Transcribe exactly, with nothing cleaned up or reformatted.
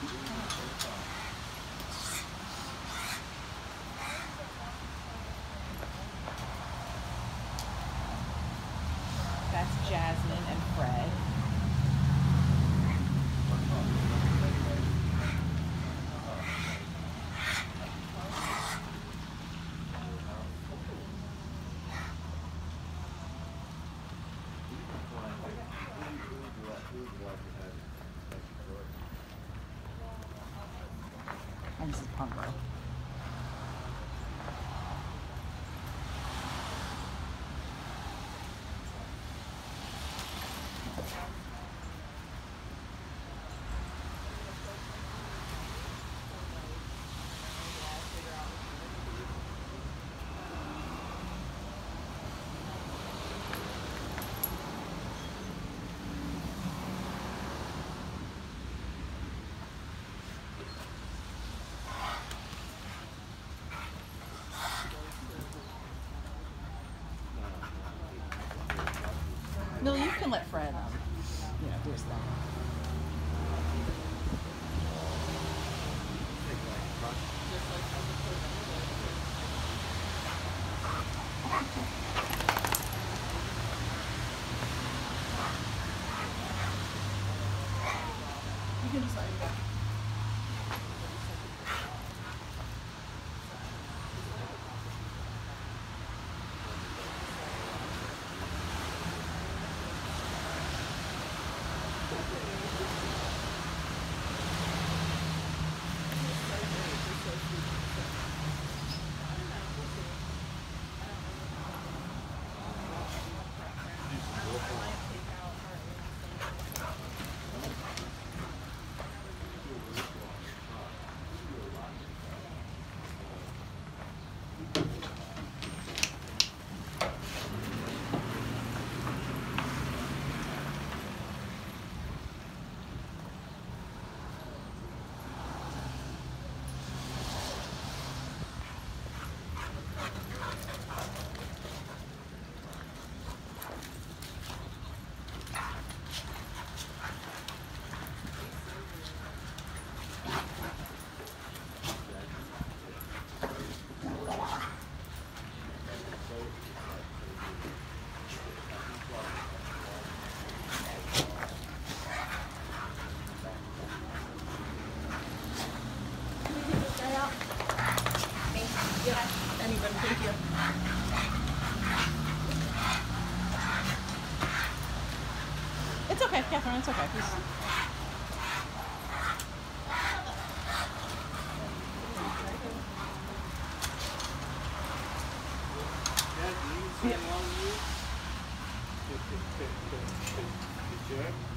That's Jasmine and Fred. And this is Pungo. No, you can let Fred, um, you know, do his thing. You can decide. Anybody, thank you. It's okay, Catherine, it's okay. Please. Dad, do you see yeah. Along you? The, the, the, the, the, the jerk?